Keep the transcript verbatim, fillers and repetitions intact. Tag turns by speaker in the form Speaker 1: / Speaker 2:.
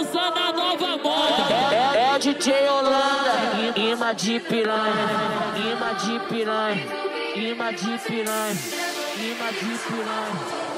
Speaker 1: lançando a nova moda.
Speaker 2: É, é o D J Holanda, imã de piranha, imã de piranha, imã de piranha, imã de piranha.